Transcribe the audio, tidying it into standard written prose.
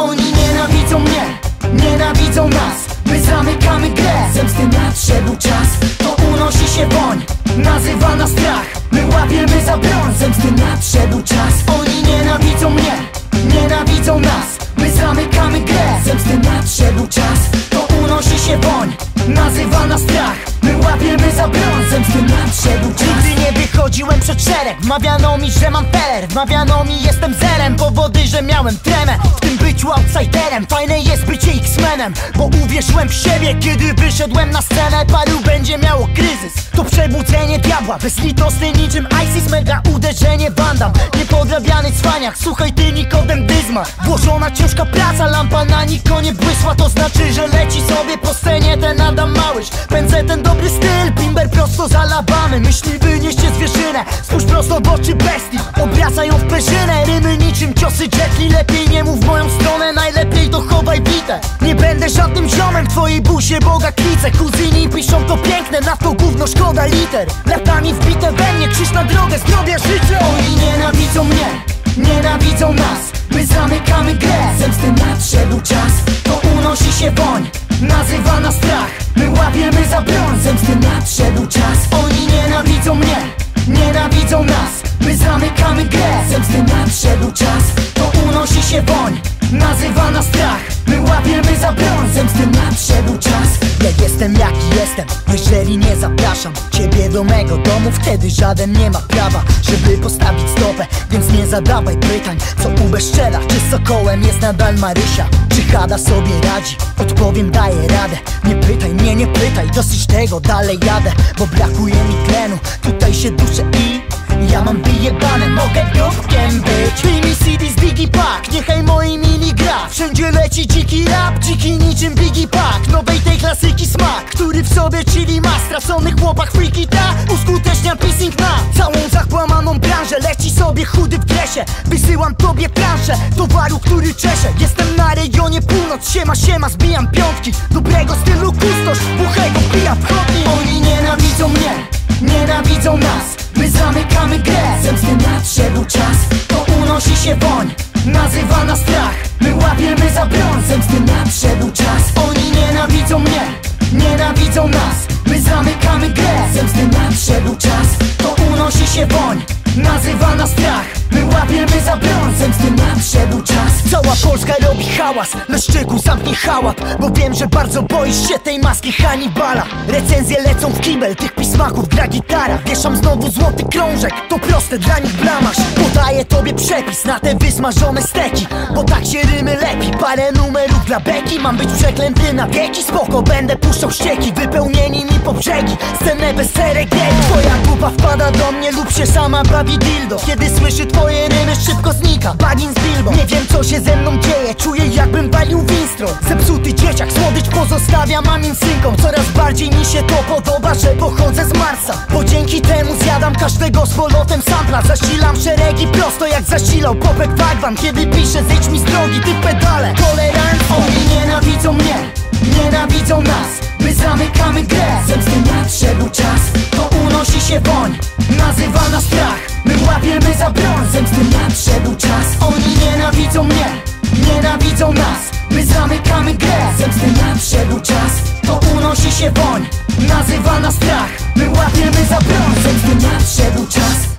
Oni nienawidzą mnie, nienawidzą nas. My zamykamy grę, zemsty nadszedł czas. To unosi się woń, nazywa nas strach. My łapiemy za broń, zemsty nadszedł czas. Oni nienawidzą mnie, nienawidzą nas. My zamykamy grę, zemsty nadszedł czas. To unosi się woń, nazywa nas strach. My łapiemy za broń, zemsty nadszedł czas. Nigdy nie wychodziłem przed szereg, wmawiano mi, że mam teler. Wmawiano mi, jestem zerem, powody, że miałem tremę w tym byciu outsiderem. Fajne jest bycie X-menem, bo uwierzyłem w siebie, kiedy wyszedłem na scenę. Paru będzie miało kryzys, to przebudzenie diabła. Bezlitosny niczym ISIS, mega uderzenie Van Damme. Niepodrabiany cwaniak, słuchaj ty Nikodem Dyzma. Włożona ciężka praca, lampa na niko nie błysła. To znaczy, że leci sobie po scenie ten Adam Małysz. Pędzę ten dobry styl, bimber prosto z Alabamy. Myśli wynieście zwierzynę, spójrz prosto w oczy bestii. Obracają w perzynę, rymy niczym ciosy Jet Li. Lepiej nie mów w moją stronę, najlepiej to chowaj bitę. Nie będę żadnym ziomem w twojej busie Boga klice. Kuzyni piszą to piękne, na to gówno szkoda liter. Latami wbite we mnie, krzyż na drogę, zdrowia, życie. Oni nienawidzą mnie, nienawidzą nas. My zamykamy grę, zemsty nadszedł czas. To unosi się woń, nazywa nas strach. My łapiemy za broń, zemsty nadszedł czas. Oni nienawidzą mnie, nienawidzą nas. My zamykamy grę, zemsty nadszedł czas. To unosi się woń, nazywa nas strach. My łapiemy za broń, zemsty nadszedł czas. Ja jestem jaki jestem, jeżeli nie zapraszam ciebie do mego domu, wtedy żaden nie ma prawa, żeby postawić stopę. Więc nie zadawaj pytań, co ubezczela. Czy z Sokołem jest nadal Marysia, czy Hada sobie radzi? Odpowiem, daję radę. Nie pytaj mnie, nie pytaj, dosyć tego, dalej jadę. Bo brakuje mi tlenu, tutaj się duszę i ja mam wyjebane, mogę dupkiem być. Wyjmij CD z Biggie Pack, niechaj moi mili gra. Wszędzie leci dziki rap, dziki niczym Biggie Pack. Nowej tej klasyki smak, który w sobie chili ma. Straconych chłopach freaky ta uskutecznia pissing na całą zachłamaną branżę. Leci sobie chudy w dresie, wysyłam tobie planszę towaru, który czeszę. Jestem na rejonie północ, siema siema, zbijam piątki. Dobrego stylu kustosz, buchego pija w chodni. Oni nienawidzą mnie, nienawidzą nas. My zamykamy grę, zemsty nadszedł czas. To unosi się woń, nazywa nas strach. My łapiemy za broń, zemsty nadszedł czas. Oni nienawidzą mnie, nienawidzą nas. My zamykamy grę, zemsty nadszedł czas. To unosi się woń, nazywa nas strach. My łapiemy za broń, zemsty nadszedł czas. Cała Polska robi hałas, na szczyku zamknij hałas. Bo wiem, że bardzo boisz się tej maski Hannibala. Recenzje lecą w kibel, tych pismaków gra gitara. Wieszam znowu złoty krążek, to proste dla nich blamasz. Podaję tobie przepis na te wysmażone steki, bo tak się rymy lepi. Parę numerów dla beki, mam być przeklęty na wieki. Spoko, będę puszczał ścieki, wypełnieni mi po brzegi. Scenę bez ceregieli. Twoja grupa wpada do mnie lub się sama bawi dildo. Kiedy słyszy twoje rymy, szybko znika bagin z Bilbo. Nie wiem co się ze mną dzieje, czuję jakbym walił winstron. Zepsuty dzieciak, słodycz pozostawia mamin synkom. Coraz bardziej mi się to podoba, że pochodzę z Marsa. Bo dzięki temu zjadam każdego z polotem sampla. Zasilam szeregi prosto jak zasilał Popek Wagwan. Kiedy piszę zejdź mi z drogi, ty pedale tolerant. Oni nienawidzą mnie, nienawidzą nas. My zamykamy grę, zemsty nadszedł czas. To unosi się woń, nazywa nas strach. My łapiemy za broń, zemsty nadszedł czas. Oni nienawidzą mnie, nienawidzą nas. My zamykamy grę, zemsty nadszedł czas. To unosi się woń, nazywa nas strach. My łapiemy za broń, zemsty nadszedł czas.